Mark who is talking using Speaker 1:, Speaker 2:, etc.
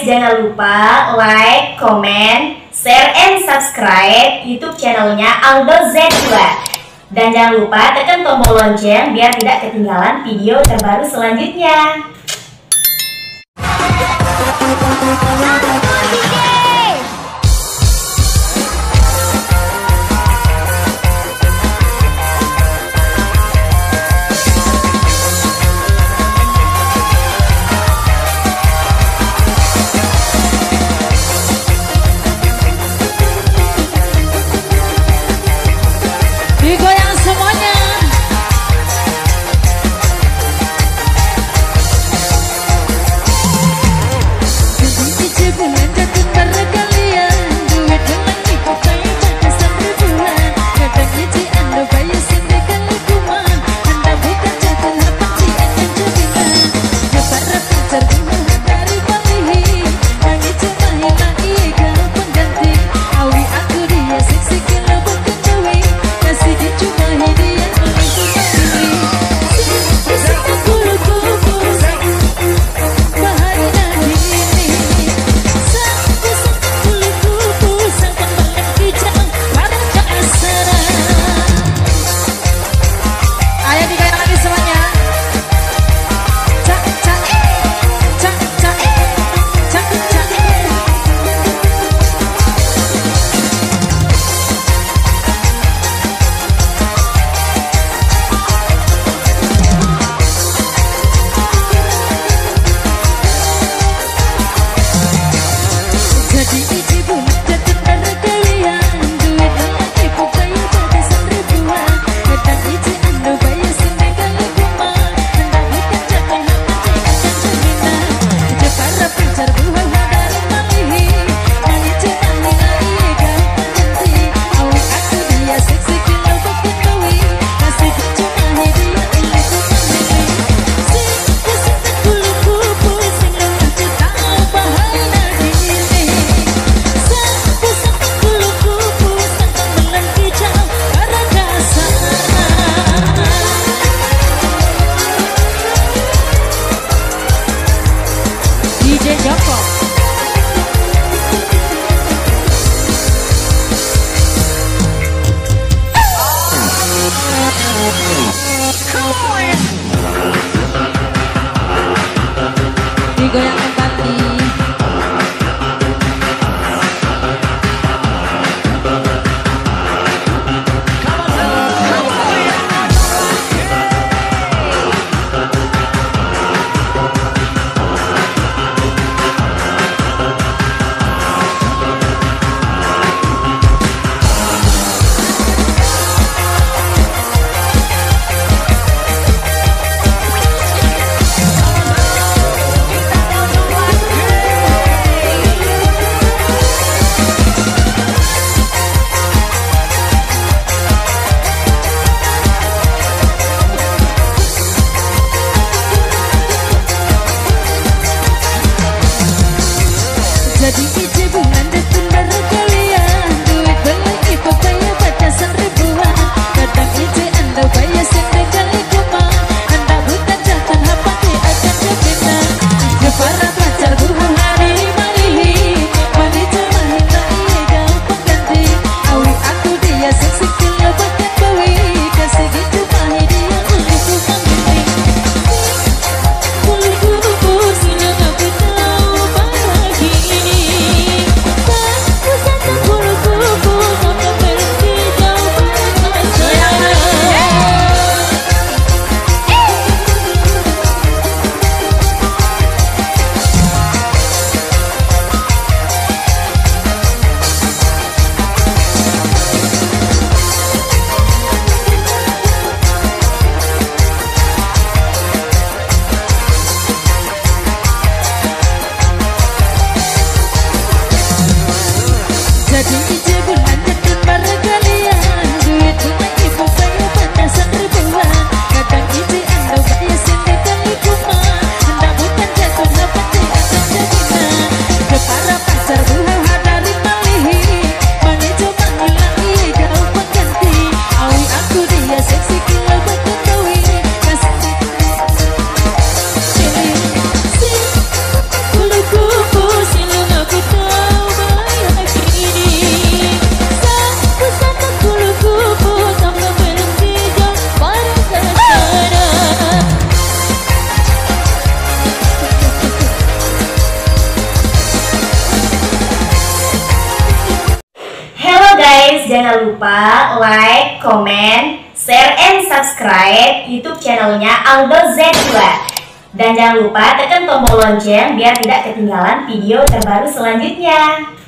Speaker 1: guys, jangan lupa like, comment, share, and subscribe YouTube channelnya Aldo Z2. Dan jangan lupa tekan tombol lonceng biar tidak ketinggalan video terbaru selanjutnya.
Speaker 2: Digoyang semuanya. Jadi bulan jatuh pada kalian, duit dengan ibu kayak batasan ribuan. Kadang isi anda bayar sindikan hukuman, anda bukan jatuh hati akan jadikan. Para pacar rumah dari Bali, yang itu mahilah iya pengganti. Awi aku dia seksi kilo berkendawi, kasih dia cuma hadiah oleh kembali. Sesak bulu kubus, bahari dari ini. Sesak bulu kubus, sang pembalap kijang pada keasaran. Ayo digoyang lagi semuanya. Cak cak cak cak cak cak. Jadi isi bulan jatuh pada kalian, duit dengan ibu kayak batasan ribuan. Kadang isi anda bayar sindikan hukuman, anda bukan jatuh hati akan jaminan. Para pacar buah dari Bali, yang itu mahilah iya pengganti. Awi aku dia seksi kilo berkendawi, kasih dia cuma hadiah oleh kembali. Sesak bulu kubus, sing lemah cinta bahari dari ini. Sesak bulu kubus, sang pembalap kijang pada keasaran. DJ Joko. Digoyang kembali.
Speaker 1: Jangan lupa like, comment, share, and subscribe YouTube channelnya Aldo Z2. Dan jangan lupa tekan tombol lonceng biar tidak ketinggalan video terbaru selanjutnya.